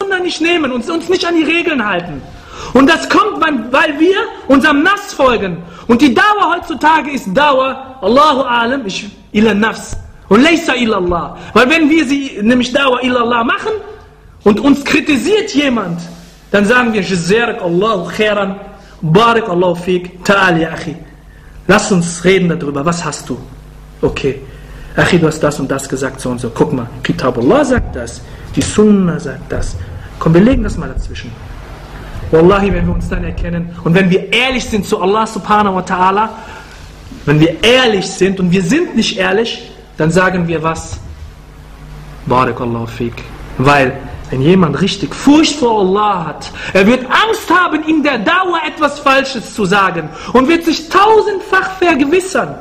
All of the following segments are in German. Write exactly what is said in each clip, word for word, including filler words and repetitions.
nicht nehmen und uns nicht an die Regeln halten. Und das kommt, weil wir unserem Nafs folgen. Und die Dauer heutzutage ist Dauer, Allahu Alam, ila Nafs. Und laysa ila Allah. Weil wenn wir sie nämlich Dauer ila Allah machen und uns kritisiert jemand, dann sagen wir, Jazarak Allahu khairan, Barik Allahu fik, ta'al ya akhi. Lass uns reden darüber, was hast du? Okay, Achi, du hast das und das gesagt, so und so. Guck mal, Kitabullah sagt das, die Sunna sagt das. Komm, wir legen das mal dazwischen. Wallahi, wenn wir uns dann erkennen und wenn wir ehrlich sind zu Allah subhanahu wa ta'ala, wenn wir ehrlich sind und wir sind nicht ehrlich, dann sagen wir was? Barakallahu fik. Weil, wenn jemand richtig Furcht vor Allah hat, er wird Angst haben, in der Dauer etwas Falsches zu sagen und wird sich tausendfach vergewissern,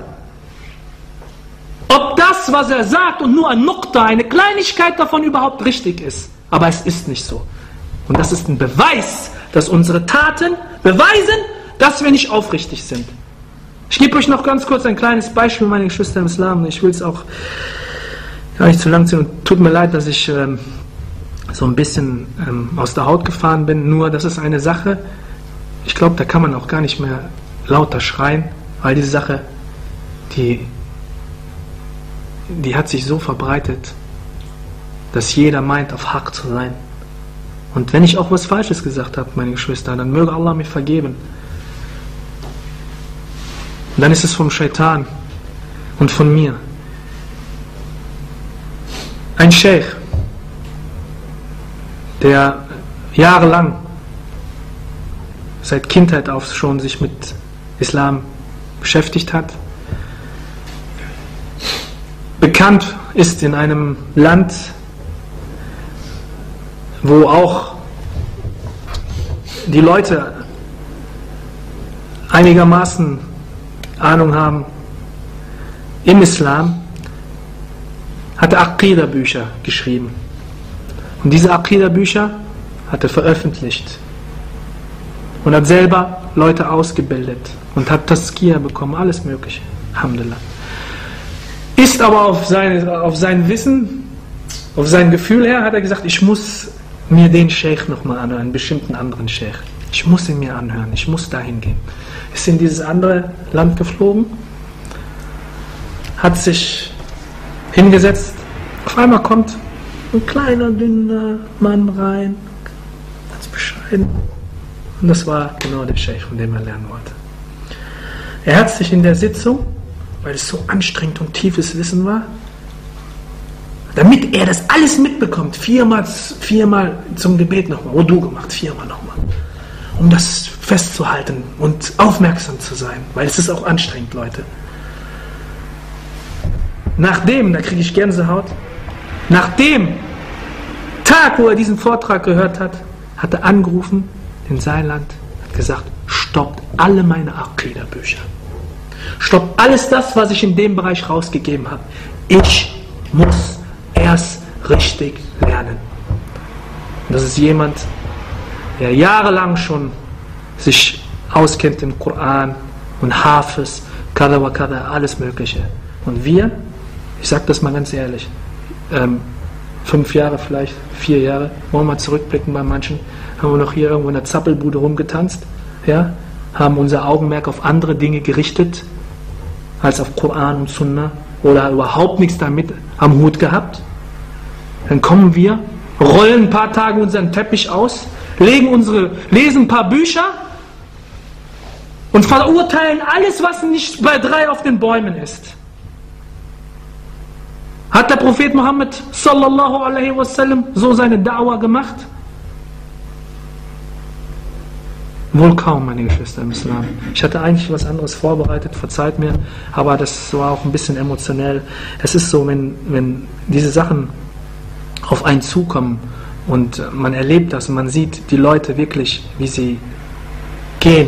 ob das, was er sagt und nur ein Nukta, eine Kleinigkeit davon überhaupt richtig ist. Aber es ist nicht so. Und das ist ein Beweis, dass unsere Taten beweisen, dass wir nicht aufrichtig sind. Ich gebe euch noch ganz kurz ein kleines Beispiel, meine Geschwister im Islam. Ich will es auch gar nicht zu lang ziehen. Und tut mir leid, dass ich ähm, so ein bisschen ähm, aus der Haut gefahren bin. Nur, das ist eine Sache, ich glaube, da kann man auch gar nicht mehr lauter schreien, weil diese Sache, die, die hat sich so verbreitet, dass jeder meint, auf Haq zu sein. Und wenn ich auch was Falsches gesagt habe, meine Geschwister, dann möge Allah mir vergeben. Und dann ist es vom Shaitan und von mir. Ein Sheikh, der jahrelang, seit Kindheit auf schon sich mit Islam beschäftigt hat, bekannt ist in einem Land, wo auch die Leute einigermaßen Ahnung haben im Islam, hat er Aqidah-Bücher geschrieben. Und diese Aqidah-Bücher hat er veröffentlicht und hat selber Leute ausgebildet und hat Tazkiyah bekommen, alles mögliche. Alhamdulillah. Ist aber auf, seine, auf sein Wissen, auf sein Gefühl her, hat er gesagt, ich muss mir den Sheikh nochmal anhören, einen bestimmten anderen Sheikh. Ich muss ihn mir anhören, ich muss dahin gehen. Ist in dieses andere Land geflogen, hat sich hingesetzt, auf einmal kommt ein kleiner, dünner Mann rein, ganz bescheiden. Und das war genau der Sheikh, von dem er lernen wollte. Er hat sich in der Sitzung, weil es so anstrengend und tiefes Wissen war, damit er das alles mitbekommt, viermal, viermal zum Gebet nochmal, Wudu gemacht, viermal nochmal, um das festzuhalten und aufmerksam zu sein, weil es ist auch anstrengend, Leute. Nachdem, da kriege ich Gänsehaut, nach dem Tag, wo er diesen Vortrag gehört hat, hat er angerufen in sein Land, hat gesagt, stoppt alle meine Aqidah-Bücher. Stoppt alles das, was ich in dem Bereich rausgegeben habe. Ich muss erst richtig lernen. Und das ist jemand, der jahrelang schon sich auskennt im Koran und Hafiz, kada wa kada, alles Mögliche. Und wir, ich sage das mal ganz ehrlich, ähm, fünf Jahre vielleicht, vier Jahre, wollen wir mal zurückblicken bei manchen, haben wir noch hier irgendwo in der Zappelbude rumgetanzt, ja, haben unser Augenmerk auf andere Dinge gerichtet, als auf Koran und Sunna, oder überhaupt nichts damit am Hut gehabt. Dann kommen wir, rollen ein paar Tage unseren Teppich aus, legen unsere, lesen ein paar Bücher und verurteilen alles, was nicht bei drei auf den Bäumen ist. Hat der Prophet Muhammad sallallahu alaihi wasallam so seine Da'wah gemacht? Wohl kaum, meine Geschwister im Islam. Ich hatte eigentlich was anderes vorbereitet, verzeiht mir, aber das war auch ein bisschen emotionell. Es ist so, wenn, wenn diese Sachen auf einen zukommen und man erlebt das und man sieht die Leute wirklich, wie sie gehen,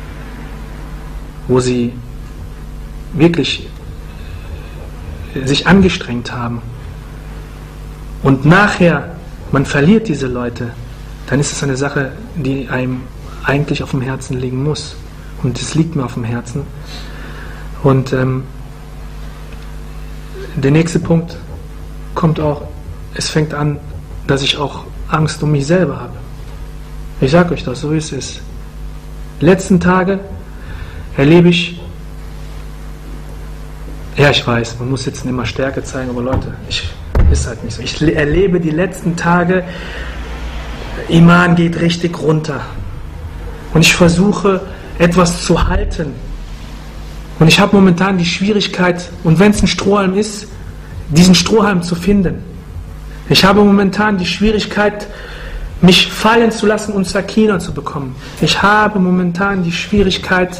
wo sie wirklich sich angestrengt haben und nachher man verliert diese Leute, dann ist es eine Sache, die einem eigentlich auf dem Herzen liegen muss. Und es liegt mir auf dem Herzen. Und ähm, der nächste Punkt kommt auch, es fängt an, dass ich auch Angst um mich selber habe. Ich sage euch das, so wie es ist. Die letzten Tage erlebe ich, ja ich weiß, man muss jetzt immer Stärke zeigen, aber Leute, ich, ist halt nicht so. Ich erlebe die letzten Tage, Iman geht richtig runter. Und ich versuche, etwas zu halten. Und ich habe momentan die Schwierigkeit, und wenn es ein Strohhalm ist, diesen Strohhalm zu finden. Ich habe momentan die Schwierigkeit, mich fallen zu lassen und Sakina zu bekommen. Ich habe momentan die Schwierigkeit,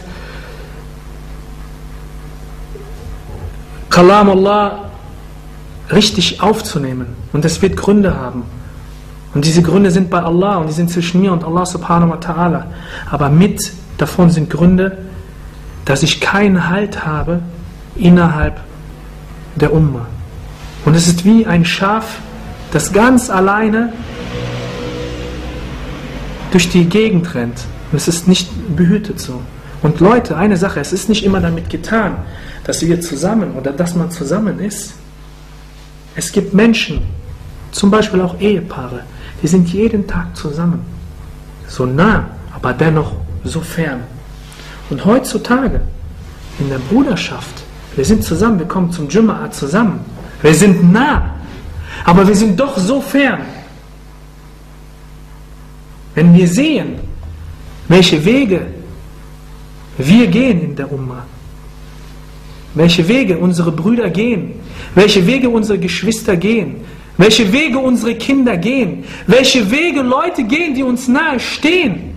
Kalam Allah richtig aufzunehmen. Und es wird Gründe haben. Und diese Gründe sind bei Allah und die sind zwischen mir und Allah subhanahu wa ta'ala. Aber mit davon sind Gründe, dass ich keinen Halt habe innerhalb der Umma. Und es ist wie ein Schaf, das ganz alleine durch die Gegend rennt. Und es ist nicht behütet so. Und Leute, eine Sache, es ist nicht immer damit getan, dass wir zusammen oder dass man zusammen ist. Es gibt Menschen, zum Beispiel auch Ehepaare, die sind jeden Tag zusammen. So nah, aber dennoch so fern. Und heutzutage, in der Bruderschaft, wir sind zusammen, wir kommen zum Jum'a zusammen. Wir sind nah, aber wir sind doch so fern. Wenn wir sehen, welche Wege wir gehen in der Umma, welche Wege unsere Brüder gehen, welche Wege unsere Geschwister gehen, welche Wege unsere Kinder gehen, welche Wege Leute gehen, die uns nahe stehen.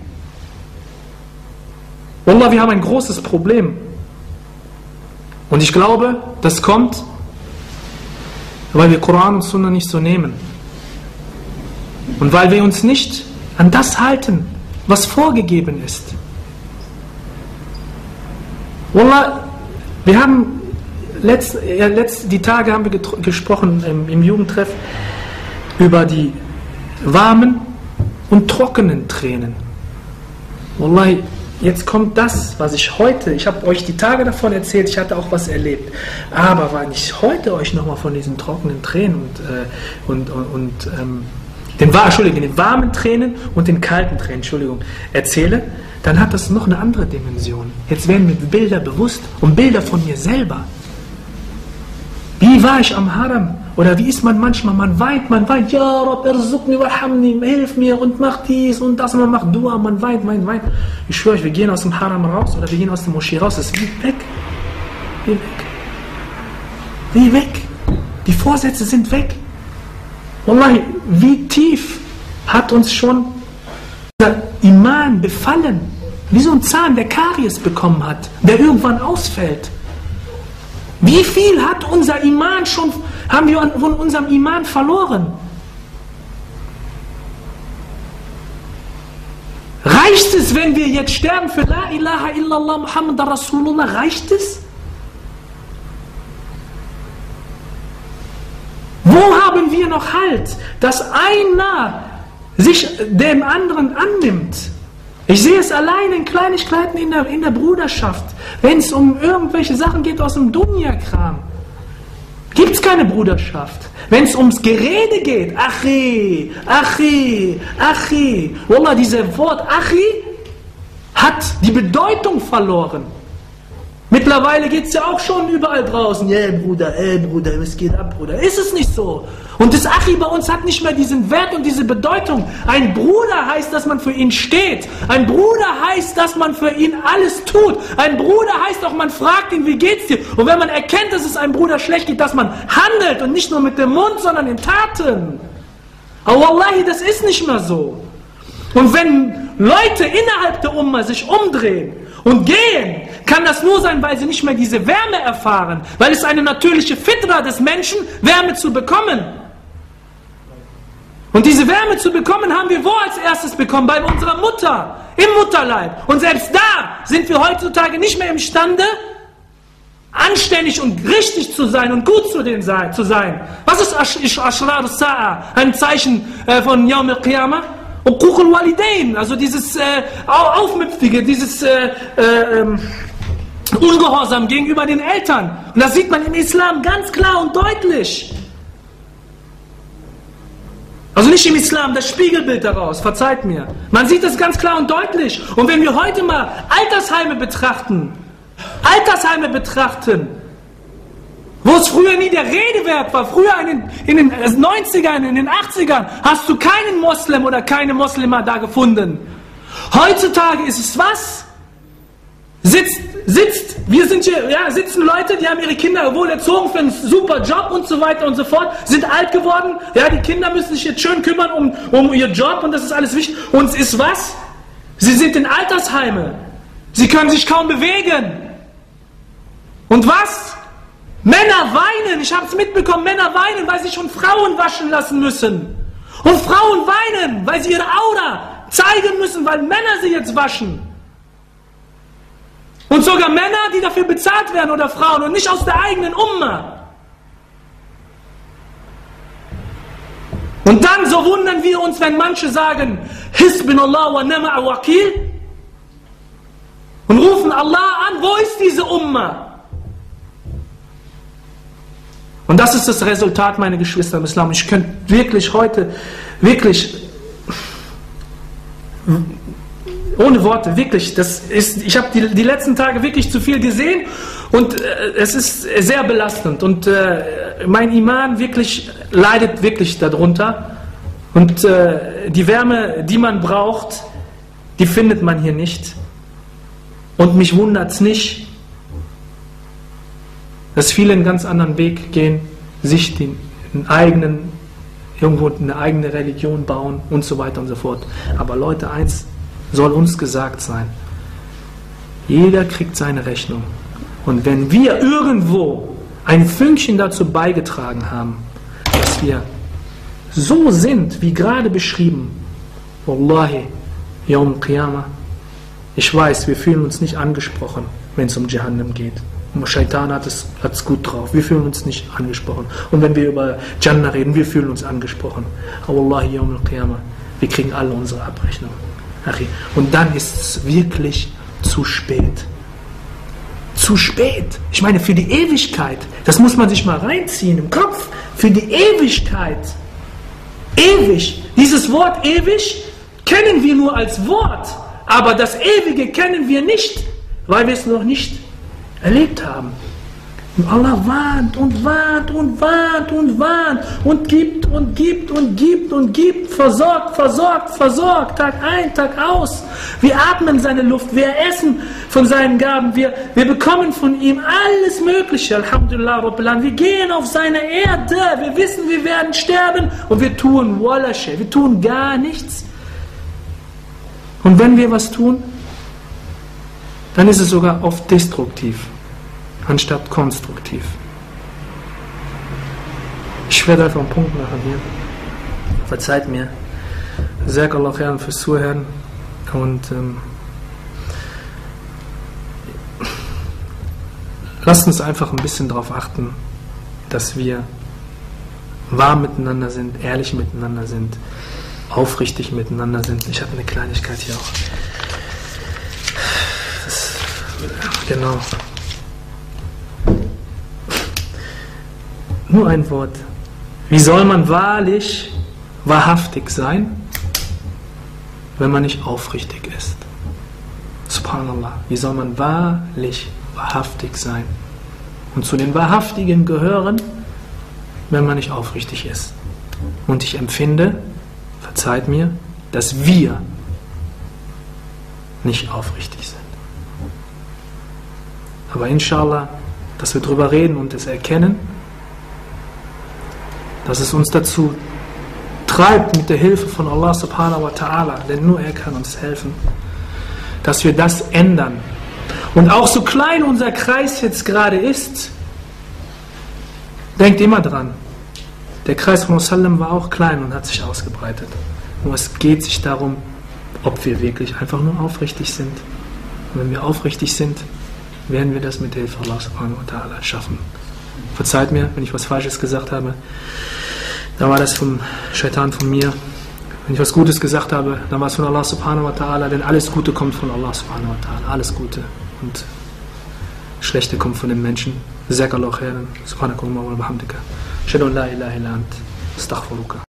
Wallah, wir haben ein großes Problem. Und ich glaube, das kommt, weil wir Koran und Sunna nicht so nehmen. Und weil wir uns nicht an das halten, was vorgegeben ist. Wallah, wir haben letzt, ja, letzt, die Tage haben wir gesprochen im, im Jugendtreff über die warmen und trockenen Tränen. Wallah, jetzt kommt das, was ich heute, ich habe euch die Tage davon erzählt, ich hatte auch was erlebt, aber wenn ich heute euch nochmal von diesen trockenen Tränen und, äh, und, und, und ähm, den, Entschuldigung, den warmen Tränen und den kalten Tränen, Entschuldigung, erzähle, dann hat das noch eine andere Dimension. Jetzt werden mir Bilder bewusst und Bilder von mir selber. Wie war ich am Haram? Oder wie ist man manchmal? Man weint, man weint. Ja, Rabb, irzuqni warhamni, hilf mir und mach dies und das. Man macht Dua, man weint, weint, weint. Ich schwöre euch, wir gehen aus dem Haram raus oder wir gehen aus der Moschee raus. Es ist wie weg. Wie weg. Wie weg. Die Vorsätze sind weg. Wallahi, wie tief hat uns schon der Iman befallen. Wie so ein Zahn, der Karies bekommen hat, der irgendwann ausfällt. Wie viel hat unser Iman schon, haben wir von unserem Iman verloren? Reicht es, wenn wir jetzt sterben für La ilaha illallah Muhammad Rasulullah? Reicht es? Wo haben wir noch Halt, dass einer sich dem anderen annimmt? Ich sehe es allein in Kleinigkeiten in der, in der Bruderschaft. Wenn es um irgendwelche Sachen geht aus dem Dunya-Kram, gibt es keine Bruderschaft. Wenn es ums Gerede geht, Achi, Achi, Achi. Wallah, dieses Wort Achi hat die Bedeutung verloren. Mittlerweile geht es ja auch schon überall draußen. Ja, yeah, Bruder, ey Bruder, was geht ab, Bruder? Ist es nicht so? Und das Achi bei uns hat nicht mehr diesen Wert und diese Bedeutung. Ein Bruder heißt, dass man für ihn steht. Ein Bruder heißt, dass man für ihn alles tut. Ein Bruder heißt auch, man fragt ihn, wie geht's dir? Und wenn man erkennt, dass es einem Bruder schlecht geht, dass man handelt und nicht nur mit dem Mund, sondern in Taten. Aber Wallahi, das ist nicht mehr so. Und wenn Leute innerhalb der Umma sich umdrehen und gehen, kann das nur sein, weil sie nicht mehr diese Wärme erfahren. Weil es eine natürliche Fitra des Menschen, Wärme zu bekommen. Und diese Wärme zu bekommen, haben wir wo als erstes bekommen? Bei unserer Mutter, im Mutterleib. Und selbst da sind wir heutzutage nicht mehr imstande, anständig und richtig zu sein und gut zu, den sein, zu sein. Was ist Ashrar Sa'a? Ein Zeichen äh, von Yawm al-Qiyamah? Uquq al-Walidain, also dieses äh, Aufmüpfige, dieses äh, äh, Ungehorsam gegenüber den Eltern. Und das sieht man im Islam ganz klar und deutlich. Also nicht im Islam, das Spiegelbild daraus, verzeiht mir. Man sieht das ganz klar und deutlich. Und wenn wir heute mal Altersheime betrachten, Altersheime betrachten, wo es früher nie der Rede wert war, früher in den, in den neunzigern, in den achtzigern, hast du keinen Moslem oder keine Moslima da gefunden. Heutzutage ist es was? Sitzt, sitzt, wir sind hier, ja, sitzen Leute, die haben ihre Kinder wohl erzogen für einen super Job und so weiter und so fort, sind alt geworden, ja, die Kinder müssen sich jetzt schön kümmern um, um ihr Job und das ist alles wichtig. Und es ist was? Sie sind in Altersheime. Sie können sich kaum bewegen. Und was? Männer weinen, ich habe es mitbekommen, Männer weinen, weil sie schon Frauen waschen lassen müssen. Und Frauen weinen, weil sie ihre Aura zeigen müssen, weil Männer sie jetzt waschen. Und sogar Männer, die dafür bezahlt werden oder Frauen und nicht aus der eigenen Umma. Und dann so wundern wir uns, wenn manche sagen, Hisbunallah wa ni'mal Wakil und rufen Allah an, wo ist diese Umma? Und das ist das Resultat, meine Geschwister im Islam. Ich könnte wirklich heute, wirklich, ohne Worte, wirklich, das ist, ich habe die, die letzten Tage wirklich zu viel gesehen und äh, es ist sehr belastend und äh, mein Iman wirklich leidet wirklich darunter und äh, die Wärme, die man braucht, die findet man hier nicht und mich wundert es nicht, dass viele einen ganz anderen Weg gehen, sich den, den eigenen, irgendwo eine eigene Religion bauen und so weiter und so fort. Aber Leute, eins soll uns gesagt sein. Jeder kriegt seine Rechnung. Und wenn wir irgendwo ein Fünkchen dazu beigetragen haben, dass wir so sind, wie gerade beschrieben, Wallahi, Yawm al-Qiyamah, ich weiß, wir fühlen uns nicht angesprochen, wenn es um Jahannam geht. Und Shaitan hat es hat's gut drauf. Wir fühlen uns nicht angesprochen. Und wenn wir über Jannah reden, wir fühlen uns angesprochen. Aber Wallahi, Yawm al-Qiyamah, wir kriegen alle unsere Abrechnung. Und dann ist es wirklich zu spät. Zu spät. Ich meine, für die Ewigkeit, das muss man sich mal reinziehen im Kopf, für die Ewigkeit. Ewig. Dieses Wort ewig kennen wir nur als Wort, aber das Ewige kennen wir nicht, weil wir es noch nicht erlebt haben. Und Allah warnt und warnt und warnt und warnt und gibt und gibt und gibt und gibt, versorgt, versorgt, versorgt, Tag ein, Tag aus. Wir atmen seine Luft, wir essen von seinen Gaben, wir, wir bekommen von ihm alles Mögliche, Alhamdulillah, Rabbil Alamin. Wir gehen auf seine Erde, wir wissen, wir werden sterben und wir tun wala shay, wir tun gar nichts. Und wenn wir was tun, dann ist es sogar oft destruktiv, anstatt konstruktiv. Ich werde einfach einen Punkt machen hier. Verzeiht mir. Sehr Allah khairan fürs Zuhören. Und ähm, lasst uns einfach ein bisschen darauf achten, dass wir warm miteinander sind, ehrlich miteinander sind, aufrichtig miteinander sind. Ich habe eine Kleinigkeit hier auch. Das, genau. Nur ein Wort. Wie soll man wahrlich, wahrhaftig sein, wenn man nicht aufrichtig ist? Subhanallah. Wie soll man wahrlich, wahrhaftig sein? Und zu den Wahrhaftigen gehören, wenn man nicht aufrichtig ist. Und ich empfinde, verzeiht mir, dass wir nicht aufrichtig sind. Aber inshallah, dass wir drüber reden und es erkennen, dass es uns dazu treibt, mit der Hilfe von Allah subhanahu wa ta'ala, denn nur er kann uns helfen, dass wir das ändern. Und auch so klein unser Kreis jetzt gerade ist, denkt immer dran, der Kreis von Sallam war auch klein und hat sich ausgebreitet. Nur es geht sich darum, ob wir wirklich einfach nur aufrichtig sind. Und wenn wir aufrichtig sind, werden wir das mit der Hilfe Allah subhanahu wa ta'ala schaffen. Verzeiht mir, wenn ich was Falsches gesagt habe, dann war das vom Shaitan, von mir. Wenn ich was Gutes gesagt habe, dann war es von Allah subhanahu wa ta'ala, denn alles Gute kommt von Allah subhanahu wa ta'ala, alles Gute. Und Schlechte kommt von den Menschen. Jazakallahu khairan. Subhanakallah wa bihamdika. Ashhadu an la ilaha illa ant. Astaghfiruka.